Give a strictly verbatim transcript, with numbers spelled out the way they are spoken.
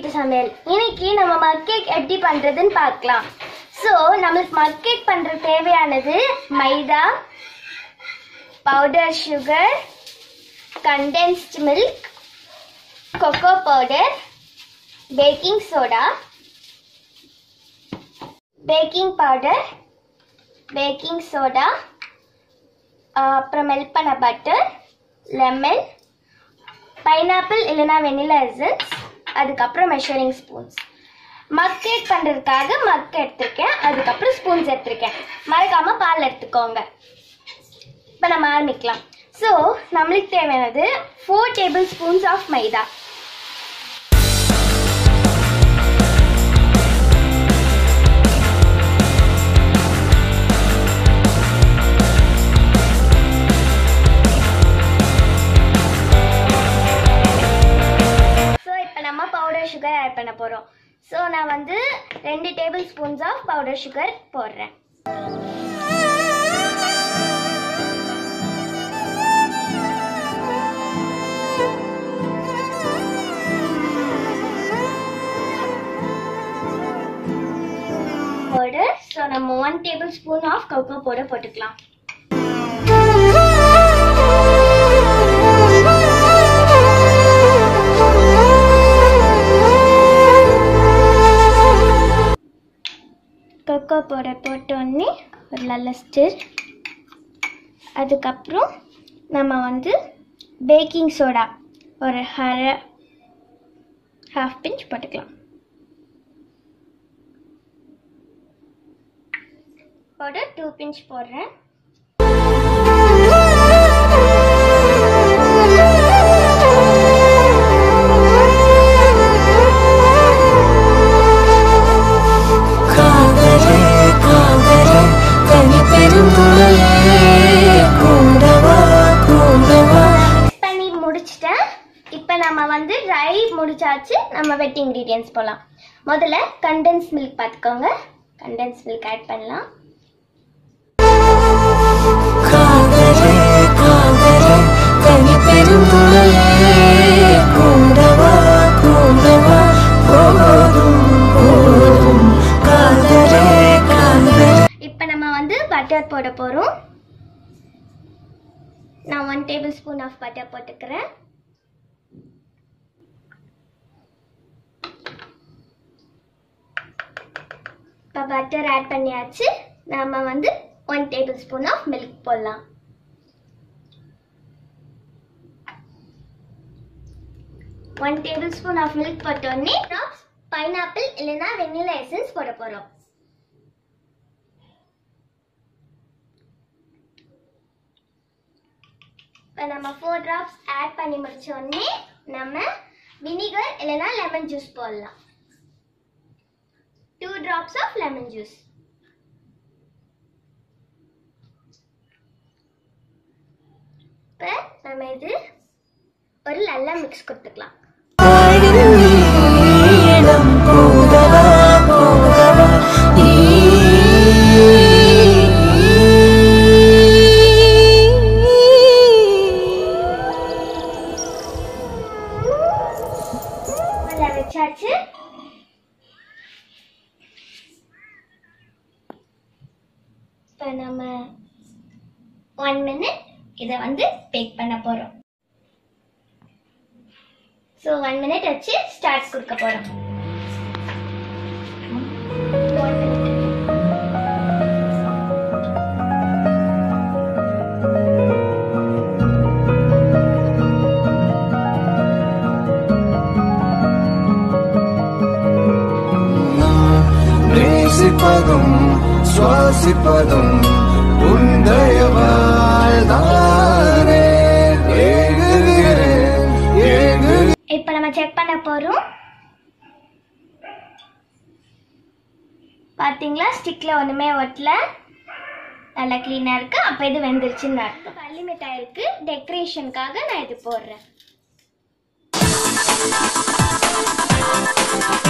வீட்டு சமையல். இன்னைக்கு நம்ம மக் கேக் எப்படி பண்றதுன்னு பார்க்கலாம். ஸோ நம்மளுக்கு மக் கேக் பண்ற தேவையானது maida, powder sugar, condensed milk, cocoa powder, baking soda, baking powder, baking soda, அப்புறம் மெல்ட் பண்ண பட்டர், லெமன், பைனாப்பிள் இல்லைனா வெனிலா எசன்ஸ், அதுக்கப்புறம் மெஷரிங் ஸ்பூன்ஸ். மக் கேக் பண்ணுறதுக்காக மக் எடுத்திருக்கேன், அதுக்கப்புறம் ஸ்பூன்ஸ் எடுத்திருக்கேன். மறக்காமல் பால் எடுத்துக்கோங்க. இப்போ நம்ம ஆரம்பிக்கலாம். ஸோ நம்மளுக்கு தேவையானது four tablespoons of maida, sugar add பண்ண போறோம். ஸோ நான் வந்து ரெண்டு tablespoons of powder sugar போடுறேன். பவுடர். ஸோ நம்ம one tablespoon of cocoa powder போட்டுக்கலாம். கொக்கோ பவுடர் போட்டோடனே ஒரு நல்ல ஸ்டிர். அதுக்கப்புறம் நம்ம வந்து பேக்கிங் சோடா ஒரு அரை ஹாஃப் பிஞ்ச் போட்டுக்கலாம். பவுடர் டூ பிஞ்ச் போடுறேன். இப்போ நம்ம வந்து ட்ரை முடிச்சாச்சு. நம்ம வெட் இன்கிரீடியன்ஸ் போகலாம். முதல்ல கண்டென்ஸ் மில்க் பார்த்துக்கோங்க. கண்டென்ஸ் மில்க் ஆட் பண்ணலாம். இப்போ நம்ம வந்து பட்டர் போட போகிறோம். நான் one tablespoon of butter போட்டுக்கிறேன். இப்போ பட்டர் ஆட் பண்ணியாச்சு. நம்ம வந்து one tablespoon of milk போடலாம். One tablespoon of milk போட்டோடனே பைனாப்பிள் இல்லைன்னா வெனிலா எசன்ஸ் போட போகிறோம். இப்போ நம்ம ஃபோர் ட்ராப்ஸ் ஆட் பண்ணி முடிச்சோடனே நம்ம வினிகர் இல்லைன்னா லெமன் ஜூஸ் போடலாம். Two drops of lemon juice. இப்போ நம்ம இது ஒரு நல்ல மிக்ஸ் கொடுத்துக்கலாம். வச்சாச்சு. இப்போ நம்ம ஒன் மினிட் இதை வந்து பேக் பண்ண போகிறோம். ஸோ ஒன் மினிட் வச்சு ஸ்டார்ட் கொடுக்க போகிறோம். நேசிப்பதும் சுவாசிப்பதும் இப்ப நம்ம செக் பண்ண போறோம். பாத்தீங்களா, ஸ்டிக்ல ஒண்ணுமே ஒட்டல, நல்லா கிளீனா இருக்கு. அப்ப இது வெந்துருச்சுன்னு அர்த்தம். பள்ளி மிட்டாய் இருக்கு, டெக்கரேஷனுக்காக நான் இது போடுறேன்.